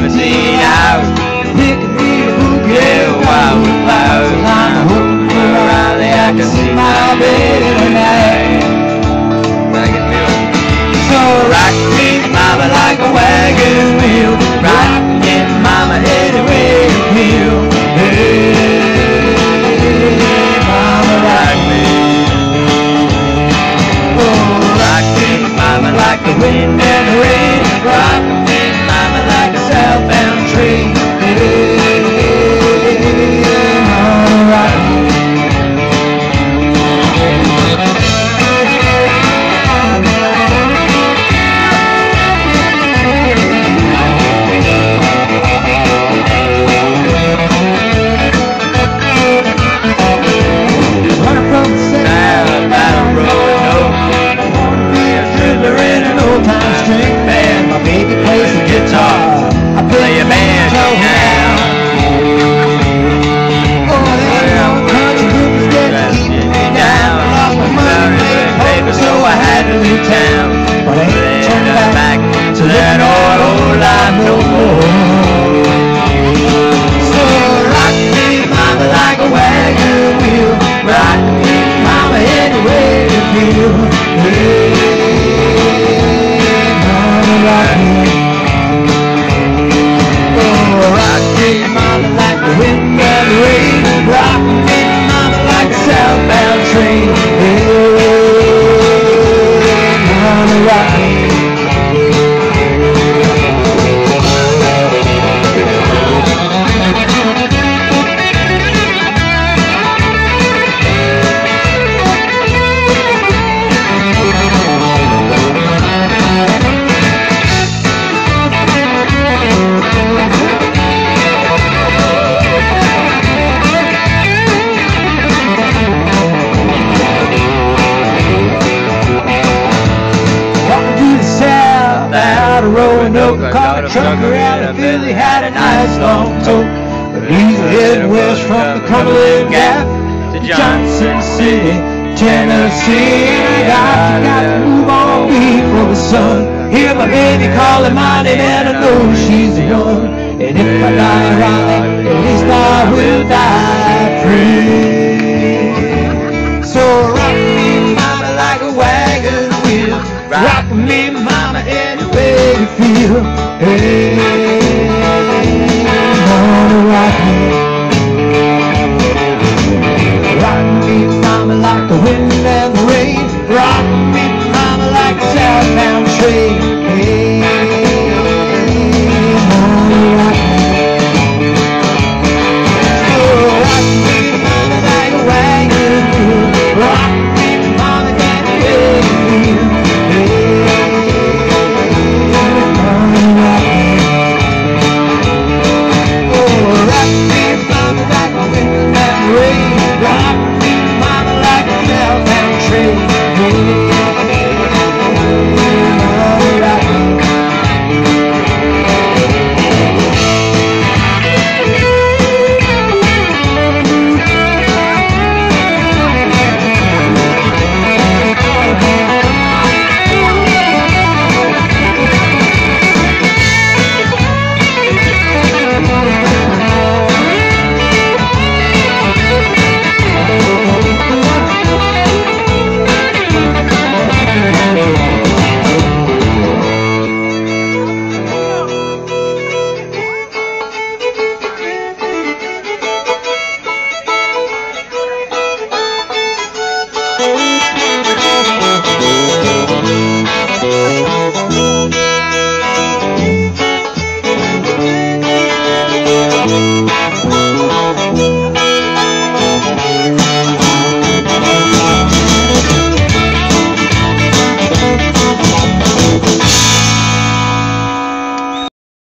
limousine out, picking me a bouquet of wildflowers. I'm hoping for Riley, I can see my baby tonight. So rock me, mama, like a wagon wheel. Rock me, mama, any way you feel. Hey, mama, rock me. Oh, rock me, mama, like the wind and the rain. Rock me, mama, like a southbound train. Hey, mama, rock me. Caught a trucker out of Philly, had a nice long tote. But he's heading west from the Cumberland Gap to Johnson City, Tennessee. I got to move on before the sun. Hear my baby calling my name and I know she's young. And if I die right, at least I will die free. So rock me, mama, like a wagon wheel. Rock me, mama, any way you feel. Hey.